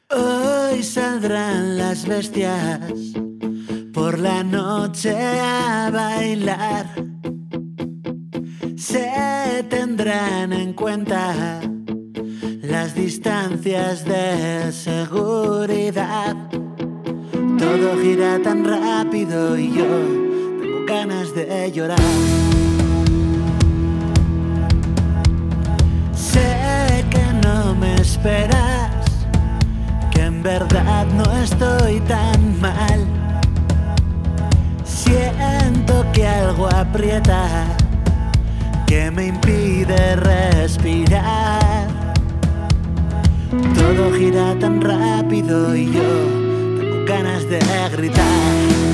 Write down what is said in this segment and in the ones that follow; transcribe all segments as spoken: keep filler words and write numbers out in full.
Hoy saldrán las bestias por la noche a bailar. Se tendrán en cuenta las distancias de seguridad. Todo gira tan rápido y yo tengo ganas de llorar. Sé que no me esperas, que en verdad no estoy tan mal. Siento que algo aprieta, que me impide respirar. Todo gira tan rápido y yo tengo ganas de gritar.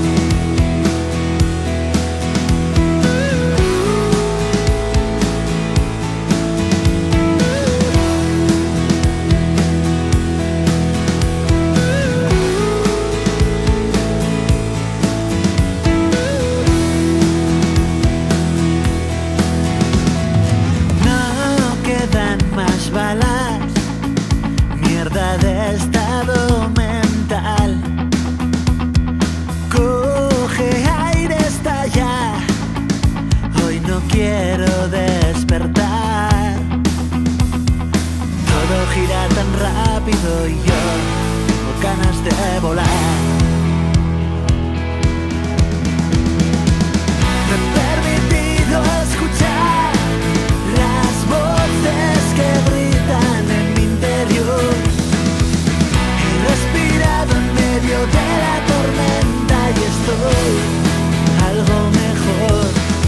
Más balas, mierda de estado mental. Coge aire, está ya. Hoy no quiero despertar. Todo gira tan rápido y yo tengo ganas de volar. Me he permitido escuchar las voces que gritan en mi interior. He respirado en medio de la tormenta y estoy algo mejor.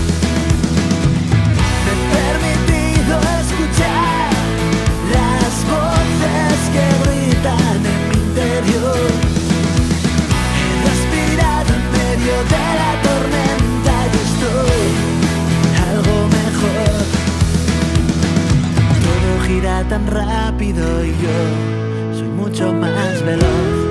Me he permitido escuchar las voces que gritan en mi interior. He respirado en medio de la tormenta y estoy algo mejor. Gira tan rápido y yo soy mucho más veloz.